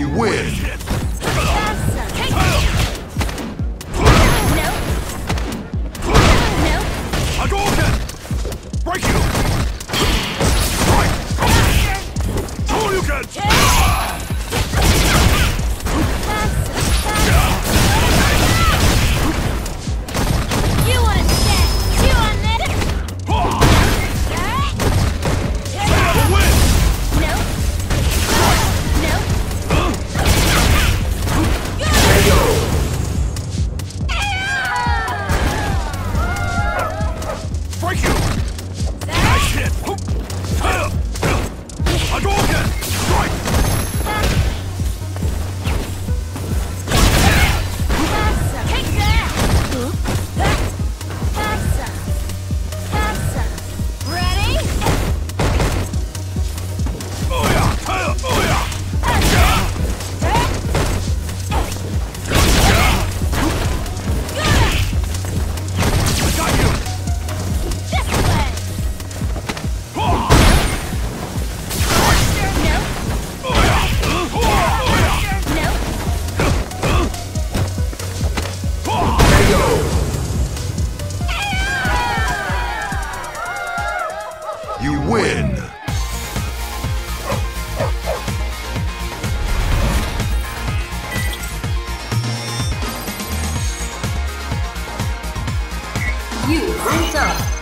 win. Hadouken! Break you! Right! Hadouken! You want to get you on this? The win! No. No. Break you! Nice hit! Hadouken! Strike! Take that. Ready? Oh yeah! Oh yeah! Got you! This way. Oh No. yeah! Oh yeah! No. You win. You went up.